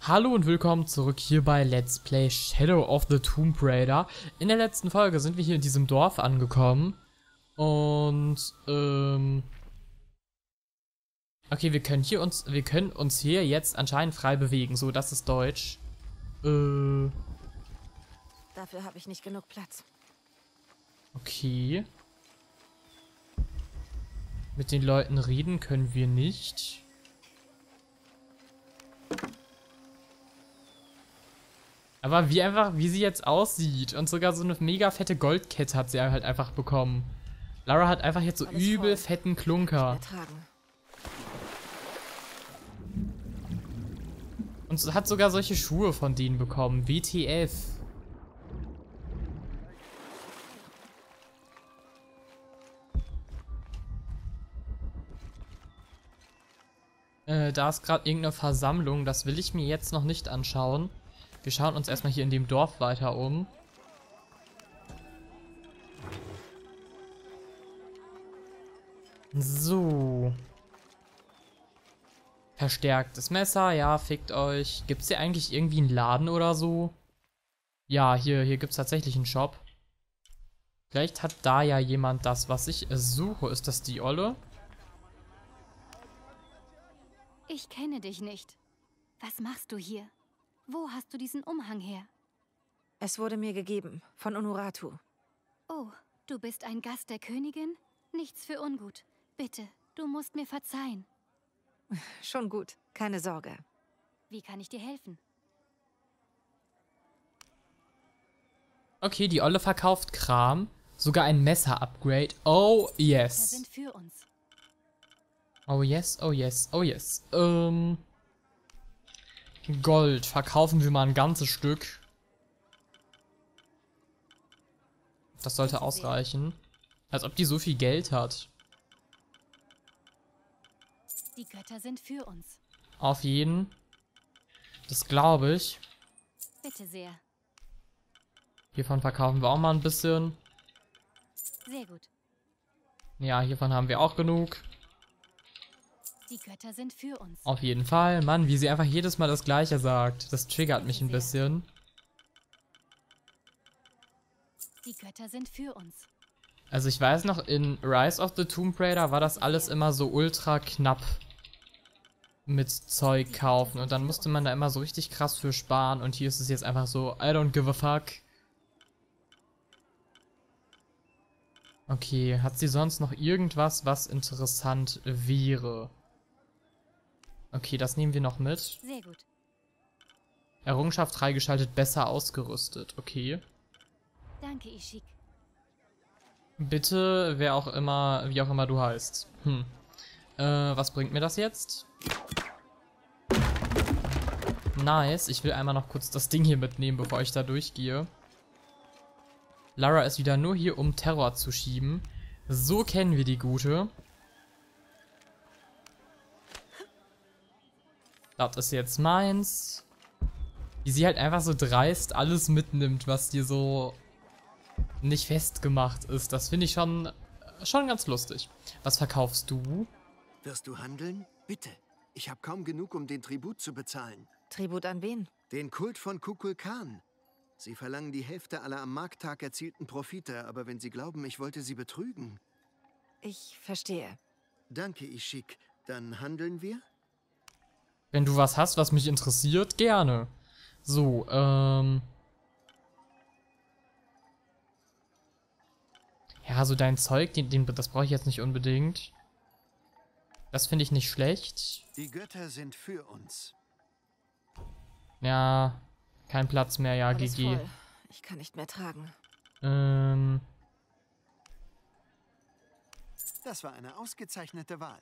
Hallo und willkommen zurück hier bei Let's Play Shadow of the Tomb Raider. In der letzten Folge sind wir hier in diesem Dorf angekommen. Und, okay, wir können uns hier jetzt anscheinend frei bewegen. So, das ist Deutsch. Dafür habe ich nicht genug Platz. Okay. Mit den Leuten reden können wir nicht. Aber wie sie jetzt aussieht. Und sogar so eine mega fette Goldkette hat sie halt einfach bekommen. Lara hat einfach jetzt so Alles übel voll. fetten Klunker. Ertragen. Und hat sogar solche Schuhe von denen bekommen. WTF. Da ist gerade irgendeine Versammlung. Das will ich mir jetzt noch nicht anschauen. Wir schauen uns erstmal hier in dem Dorf weiter um. So. Verstärktes Messer, ja, fickt euch. Gibt's hier eigentlich irgendwie einen Laden oder so? Ja, hier gibt's tatsächlich einen Shop. Vielleicht hat da ja jemand das, was ich suche. Ist das die Olle? Ich kenne dich nicht. Was machst du hier? Wo hast du diesen Umhang her? Es wurde mir gegeben, von Unuratu. Oh, du bist ein Gast der Königin? Nichts für ungut. Bitte, du musst mir verzeihen. Schon gut, keine Sorge. Wie kann ich dir helfen? Okay, die Olle verkauft Kram. Sogar ein Messer-Upgrade. Oh, Wir yes. sind für uns. Oh, yes, oh, yes, oh, yes. Gold. Verkaufen wir mal ein ganzes Stück. Das sollte ausreichen. Als ob die so viel Geld hat. Die Götter sind für uns. Auf jeden. Das glaube ich. Bitte sehr. Hiervon verkaufen wir auch mal ein bisschen. Sehr gut. Ja, hiervon haben wir auch genug. Die Götter sind für uns. Auf jeden Fall. Mann, wie sie einfach jedes Mal das Gleiche sagt. Das triggert mich ein bisschen. Die Götter sind für uns. Also ich weiß noch, in Rise of the Tomb Raider war das alles immer so ultra knapp mit Zeug kaufen. Und dann musste man da immer so richtig krass für sparen. Und hier ist es jetzt einfach so, I don't give a fuck. Okay, hat sie sonst noch irgendwas, was interessant wäre? Okay, das nehmen wir noch mit. Sehr gut. Errungenschaft freigeschaltet, besser ausgerüstet. Okay. Danke, Ishik. Bitte, wer auch immer, wie auch immer du heißt. Was bringt mir das jetzt? Nice. Ich will einmal noch kurz das Ding hier mitnehmen, bevor ich da durchgehe. Lara ist wieder nur hier, um Terror zu schieben. So kennen wir die Gute. Das ist jetzt meins. Wie sie halt einfach so dreist alles mitnimmt, was dir so nicht festgemacht ist. Das finde ich schon ganz lustig. Was verkaufst du? Wirst du handeln? Bitte. Ich habe kaum genug, um den Tribut zu bezahlen. Tribut an wen? Den Kult von Kukulkan. Sie verlangen die Hälfte aller am Markttag erzielten Profite, aber wenn Sie glauben, ich wollte Sie betrügen. Ich verstehe. Danke, Ishik. Dann handeln wir? Wenn du was hast, was mich interessiert, gerne. So, ja, so dein Zeug, das brauche ich jetzt nicht unbedingt. Das finde ich nicht schlecht. Die Götter sind für uns. Ja, kein Platz mehr, ja, Alles GG. voll. Ich kann nicht mehr tragen. Das war eine ausgezeichnete Wahl.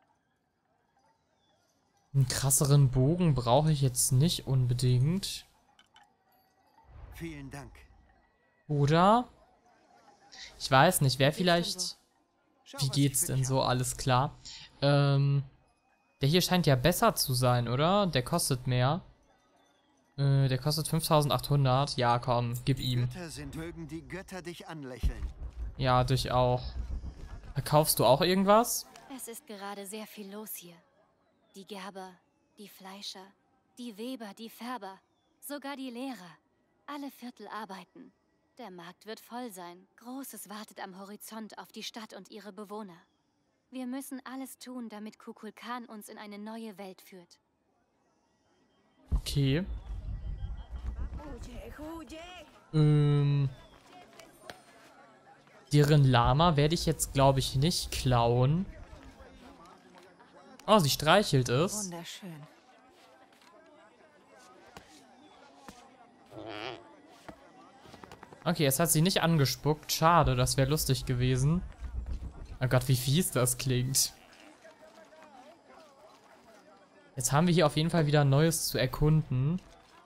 Einen krasseren Bogen brauche ich jetzt nicht unbedingt. Vielen Dank. Oder? Ich weiß nicht, wer vielleicht... Schau, Wie was geht's ich für denn dich so? Alles klar. Der hier scheint ja besser zu sein, oder? Der kostet mehr. Der kostet 5800. Ja, komm, gib ihm. Götter sind, mögen die Götter dich anlächeln. Ja, dich auch. Verkaufst du auch irgendwas? Es ist gerade sehr viel los hier. Die Gerber, die Fleischer, Die Weber, die Färber, sogar die Lehrer. Alle Viertel arbeiten. Der Markt wird voll sein. Großes wartet am Horizont auf die Stadt und ihre Bewohner. Wir müssen alles tun, damit Kukulkan uns in eine neue Welt führt. Okay. Deren Lama werde ich jetzt, glaube ich, nicht klauen. Oh, sie streichelt es. Wunderschön. Okay, jetzt hat sie nicht angespuckt. Schade, das wäre lustig gewesen. Oh Gott, wie fies das klingt. Jetzt haben wir hier auf jeden Fall wieder Neues zu erkunden.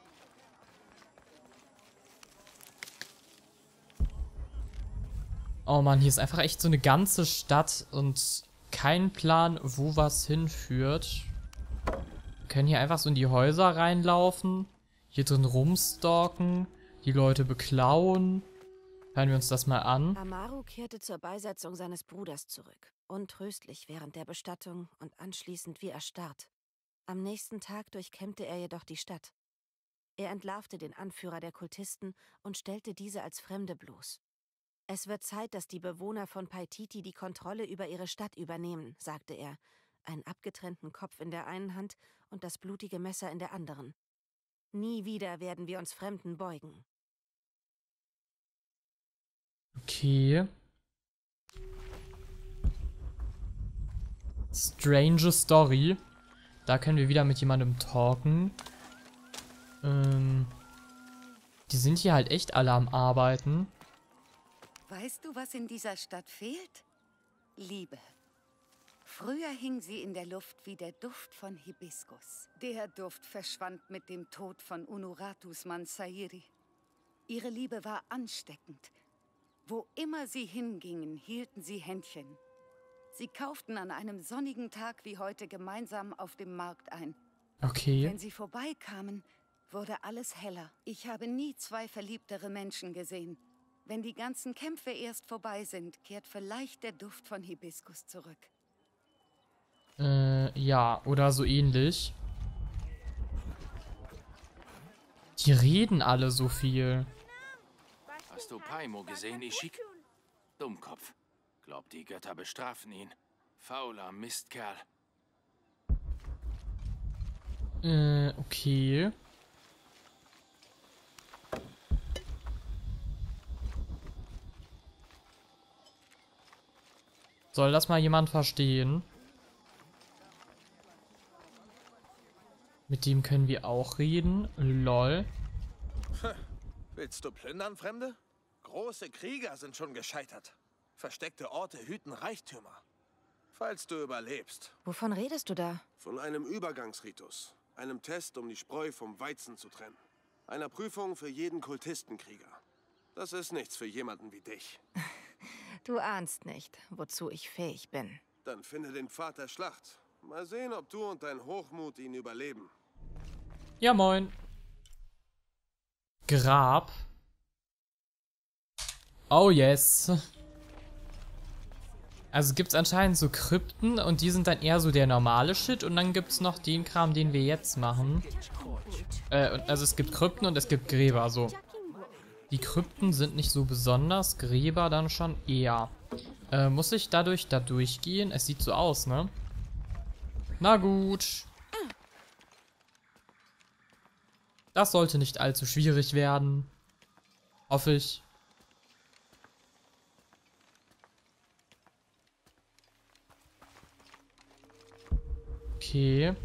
Oh Mann, hier ist einfach echt so eine ganze Stadt und kein Plan, wo was hinführt. Wir können hier einfach so in die Häuser reinlaufen, hier drin rumstalken, die Leute beklauen. Hören wir uns das mal an. Amaru kehrte zur Beisetzung seines Bruders zurück. Untröstlich während der Bestattung und anschließend wie erstarrt. Am nächsten Tag durchkämmte er jedoch die Stadt. Er entlarvte den Anführer der Kultisten und stellte diese als Fremde bloß. Es wird Zeit, dass die Bewohner von Paititi die Kontrolle über ihre Stadt übernehmen, sagte er, einen abgetrennten Kopf in der einen Hand und das blutige Messer in der anderen. Nie wieder werden wir uns Fremden beugen. Okay. Strange Story. Da können wir wieder mit jemandem talken. Die sind hier halt echt alle am Arbeiten. Weißt du, was in dieser Stadt fehlt? Liebe. Früher hing sie in der Luft wie der Duft von Hibiskus. Der Duft verschwand mit dem Tod von Unuratus Mansairi. Ihre Liebe war ansteckend. Wo immer sie hingingen, hielten sie Händchen. Sie kauften an einem sonnigen Tag wie heute gemeinsam auf dem Markt ein. Okay. Wenn sie vorbeikamen, wurde alles heller. Ich habe nie zwei verliebtere Menschen gesehen. Wenn die ganzen Kämpfe erst vorbei sind, kehrt vielleicht der Duft von Hibiskus zurück. Ja, oder so ähnlich. Die reden alle so viel. Hast du Paimo gesehen, Ishik? Dummkopf. Glaubt, die Götter bestrafen ihn. Fauler Mistkerl. Okay. Soll das mal jemand verstehen? Mit dem können wir auch reden. Lol. Willst du plündern, Fremde? Große Krieger sind schon gescheitert. Versteckte Orte hüten Reichtümer. Falls du überlebst. Wovon redest du da? Von einem Übergangsritus. Einem Test, um die Spreu vom Weizen zu trennen. Einer Prüfung für jeden Kultistenkrieger. Das ist nichts für jemanden wie dich. Du ahnst nicht, wozu ich fähig bin. Dann finde den Pfad der Schlacht. Mal sehen, ob du und dein Hochmut ihn überleben. Ja, moin. Grab. Oh, yes. Also gibt's anscheinend so Krypten und die sind dann eher so der normale Shit und dann gibt's noch den Kram, den wir jetzt machen. Also es gibt Krypten und es gibt Gräber, so. Die Krypten sind nicht so besonders, Gräber dann schon eher. Muss ich da durchgehen? Es sieht so aus, ne? Na gut. Das sollte nicht allzu schwierig werden. Hoffe ich. Okay.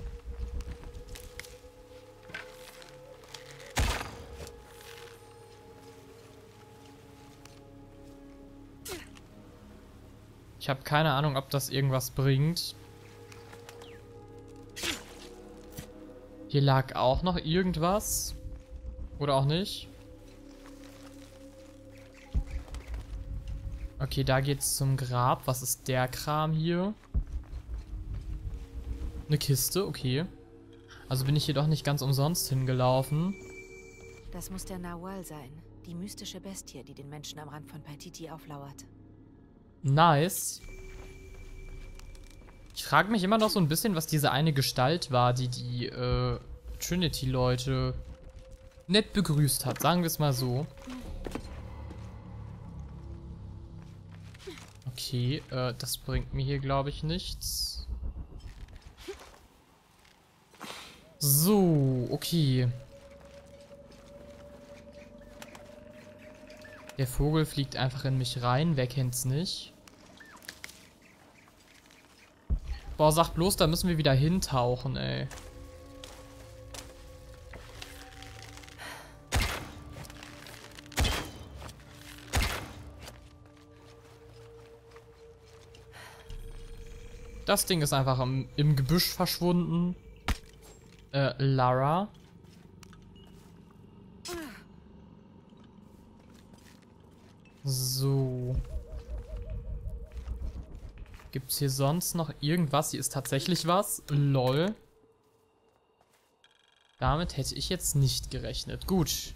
Ich habe keine Ahnung, ob das irgendwas bringt. Hier lag auch noch irgendwas. Oder auch nicht. Okay, da geht's zum Grab. Was ist der Kram hier? Eine Kiste, okay. Also bin ich hier doch nicht ganz umsonst hingelaufen. Das muss der Nawal sein. Die mystische Bestie, die den Menschen am Rand von Paititi auflauert. Nice. Ich frage mich immer noch so ein bisschen, was diese eine Gestalt war, die Trinity-Leute nett begrüßt hat, sagen wir es mal so. Okay, das bringt mir hier, glaube ich, nichts. So, okay. Der Vogel fliegt einfach in mich rein, wer kennt's nicht? Boah, sag bloß, da müssen wir wieder hintauchen, ey. Das Ding ist einfach im Gebüsch verschwunden. Lara. So. Gibt's hier sonst noch irgendwas? Hier ist tatsächlich was. Lol. Damit hätte ich jetzt nicht gerechnet. Gut.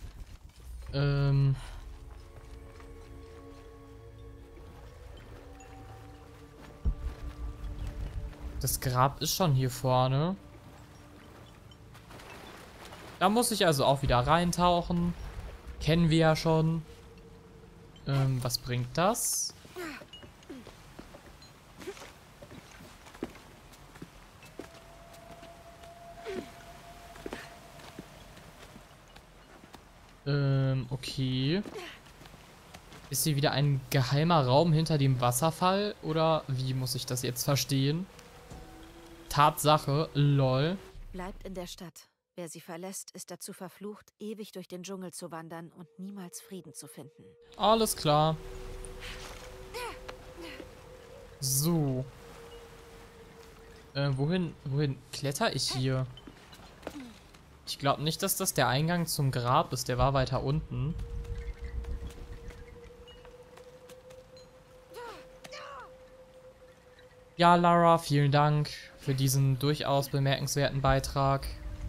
Das Grab ist schon hier vorne. Da muss ich also auch wieder reintauchen. Kennen wir ja schon. Was bringt das? Okay. Ist hier wieder ein geheimer Raum hinter dem Wasserfall? Oder wie muss ich das jetzt verstehen? Tatsache, lol. Bleibt in der Stadt. Wer sie verlässt, ist dazu verflucht, ewig durch den Dschungel zu wandern und niemals Frieden zu finden. Alles klar. So. Wohin kletter ich hier? Ich glaube nicht, dass das der Eingang zum Grab ist. Der war weiter unten. Ja, Lara, vielen Dank für diesen durchaus bemerkenswerten Beitrag.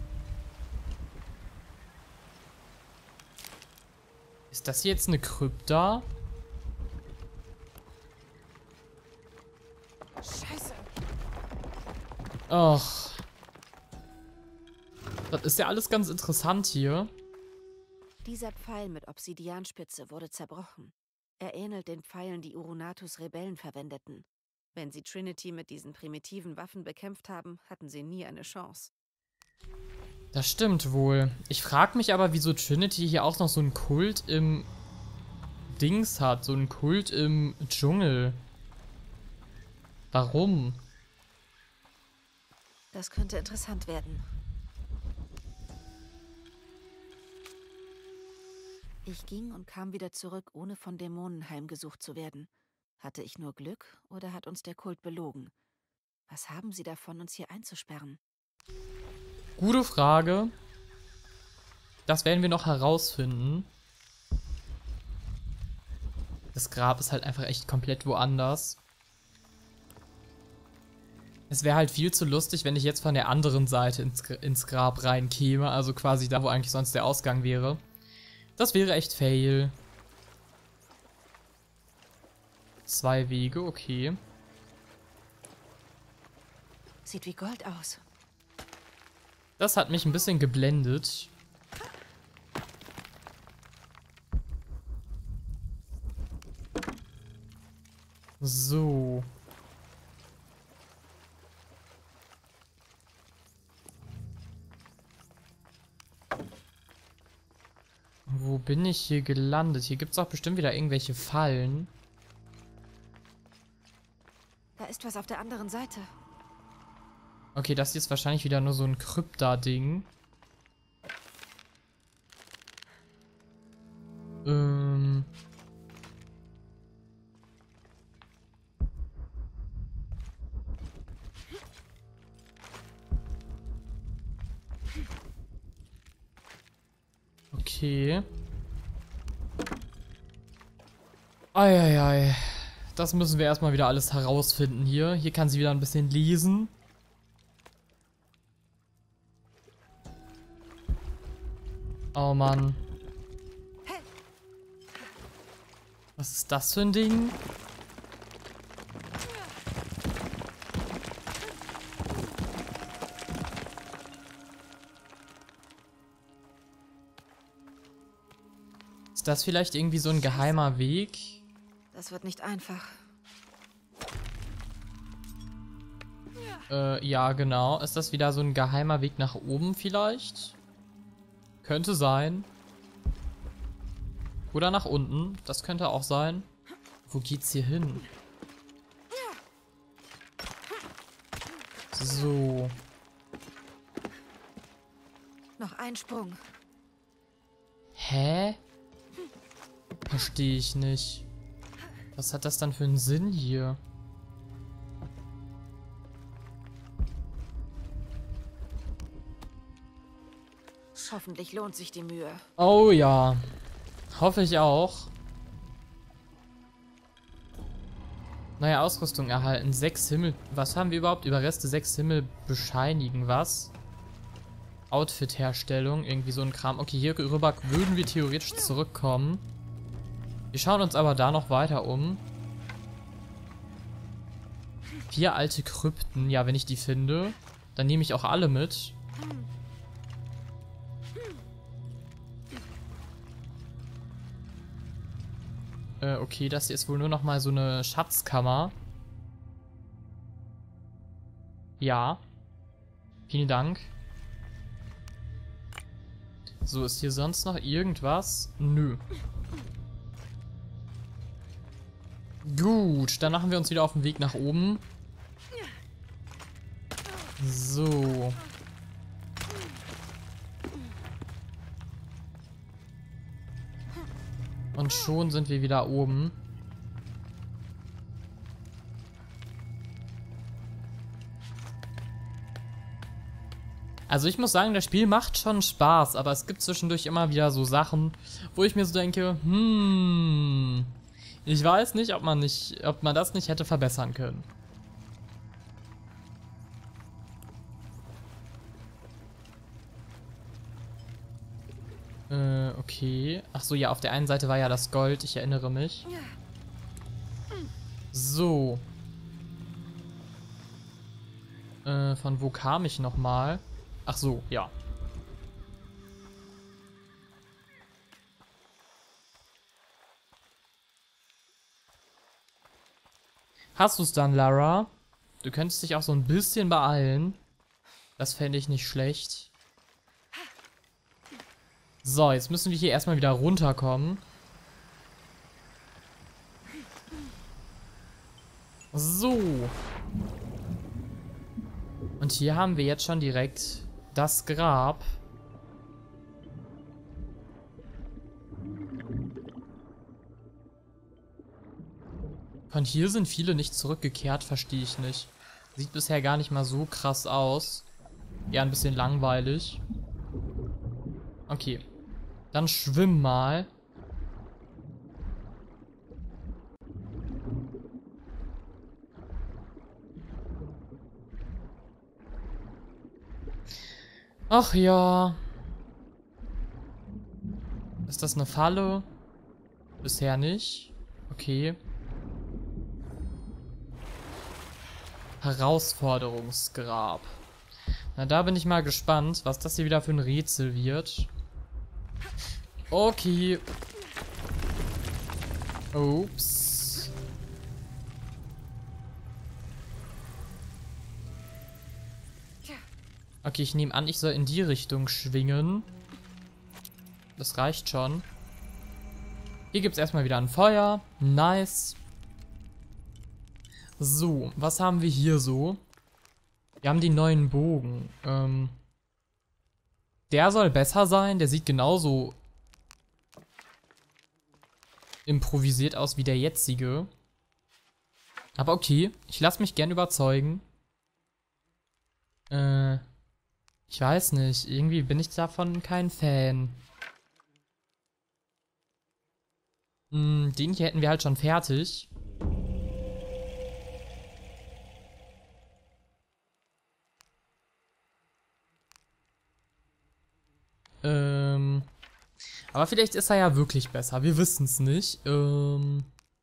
Ist das hier jetzt eine Krypta? Scheiße. Och. Das ist ja alles ganz interessant hier. Dieser Pfeil mit Obsidianspitze wurde zerbrochen. Er ähnelt den Pfeilen, die Urunatus Rebellen verwendeten. Wenn sie Trinity mit diesen primitiven Waffen bekämpft haben, hatten sie nie eine Chance. Das stimmt wohl. Ich frage mich aber, wieso Trinity hier auch noch so einen Kult im Dings hat. So einen Kult im Dschungel. Warum? Das könnte interessant werden. Ich ging und kam wieder zurück, ohne von Dämonen heimgesucht zu werden. Hatte ich nur Glück oder hat uns der Kult belogen? Was haben sie davon, uns hier einzusperren? Gute Frage. Das werden wir noch herausfinden. Das Grab ist halt einfach echt komplett woanders. Es wäre halt viel zu lustig, wenn ich jetzt von der anderen Seite ins Grab reinkäme. Also quasi da, wo eigentlich sonst der Ausgang wäre. Das wäre echt fail. 2 Wege, okay. Sieht wie Gold aus. Das hat mich ein bisschen geblendet. So. Wo bin ich hier gelandet? Hier gibt es auch bestimmt wieder irgendwelche Fallen. Da ist was auf der anderen Seite. Okay, das hier ist wahrscheinlich wieder nur so ein Krypta-Ding. Okay. Eieiei. Das müssen wir erstmal wieder alles herausfinden hier. Hier kann sie wieder ein bisschen lesen. Oh Mann. Was ist das für ein Ding? Ist das vielleicht irgendwie so ein geheimer Weg? Das wird nicht einfach. Ja, genau. Ist das wieder so ein geheimer Weg nach oben vielleicht? Könnte sein. Oder nach unten. Das könnte auch sein. Wo geht's hier hin? So. Noch ein Sprung. Hä? Verstehe ich nicht. Was hat das dann für einen Sinn hier? Hoffentlich lohnt sich die Mühe. Oh ja. Hoffe ich auch. Neue Ausrüstung erhalten. 6 Himmel... Was haben wir überhaupt? Überreste 6 Himmel bescheinigen was? Outfit-Herstellung. Irgendwie so ein Kram. Okay, hier rüber würden wir theoretisch zurückkommen. Wir schauen uns aber da noch weiter um. 4 alte Krypten. Ja, wenn ich die finde, dann nehme ich auch alle mit. Okay, das hier ist wohl nur noch mal so eine Schatzkammer. Ja. Vielen Dank. So, ist hier sonst noch irgendwas? Nö. Gut, dann machen wir uns wieder auf den Weg nach oben. So. Und schon sind wir wieder oben. Also ich muss sagen, das Spiel macht schon Spaß, aber es gibt zwischendurch immer wieder so Sachen, wo ich mir so denke, ich weiß nicht, ob man das nicht hätte verbessern können. Okay. Ach so, ja, auf der einen Seite war ja das Gold, ich erinnere mich. So. Von wo kam ich nochmal? Ach so, ja. Hast du es dann, Lara? Du könntest dich auch so ein bisschen beeilen. Das fände ich nicht schlecht. So, jetzt müssen wir hier erstmal wieder runterkommen. So. Und hier haben wir jetzt schon direkt das Grab. Von hier sind viele nicht zurückgekehrt, verstehe ich nicht. Sieht bisher gar nicht mal so krass aus. Eher ein bisschen langweilig. Okay. Dann schwimm mal. Ach ja. Ist das eine Falle? Bisher nicht. Okay. Herausforderungsgrab. Na, da bin ich mal gespannt, was das hier wieder für ein Rätsel wird. Okay. Ups. Okay, ich nehme an, ich soll in die Richtung schwingen. Das reicht schon. Hier gibt es erstmal wieder ein Feuer. Nice. So, was haben wir hier so? Wir haben den neuen Bogen. Der soll besser sein. Der sieht genauso improvisiert aus wie der jetzige. Aber okay, ich lasse mich gern überzeugen. Ich weiß nicht, irgendwie bin ich davon kein Fan. Den hier hätten wir halt schon fertig. Aber vielleicht ist er ja wirklich besser. Wir wissen es nicht. Gut,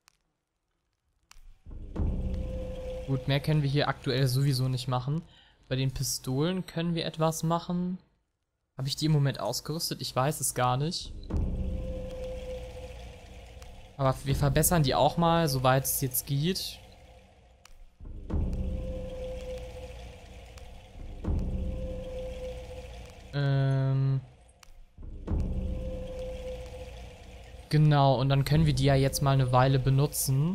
mehr können wir hier aktuell sowieso nicht machen. Bei den Pistolen können wir etwas machen. Habe ich die im Moment ausgerüstet? Ich weiß es gar nicht. Aber wir verbessern die auch mal, soweit es jetzt geht. Genau, und dann können wir die ja jetzt mal eine Weile benutzen.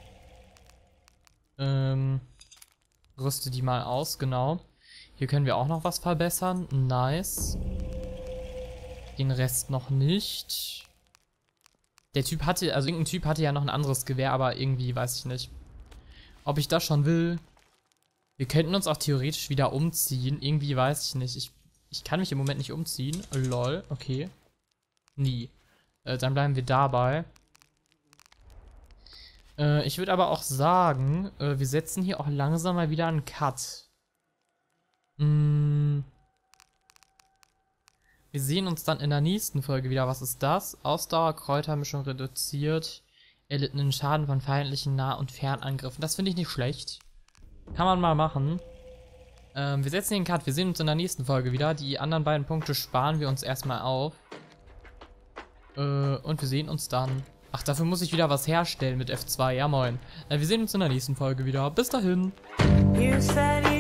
Rüste die mal aus, genau. Hier können wir auch noch was verbessern. Nice. Den Rest noch nicht. Der Typ hatte, also irgendein Typ hatte ja noch ein anderes Gewehr, aber irgendwie weiß ich nicht, ob ich das schon will. Wir könnten uns auch theoretisch wieder umziehen. Irgendwie weiß ich nicht. Ich kann mich im Moment nicht umziehen. Lol, okay. Nie. Dann bleiben wir dabei. Ich würde aber auch sagen, wir setzen hier auch langsam mal wieder einen Cut. Wir sehen uns dann in der nächsten Folge wieder. Was ist das? Ausdauer, Kräutermischung reduziert. Erlittenen Schaden von feindlichen Nah- und Fernangriffen. Das finde ich nicht schlecht. Kann man mal machen. Wir setzen den Cut. Wir sehen uns in der nächsten Folge wieder. Die anderen beiden Punkte sparen wir uns erstmal auf. Und wir sehen uns dann. Ach, dafür muss ich wieder was herstellen mit F2. Ja, moin. Wir sehen uns in der nächsten Folge wieder. Bis dahin.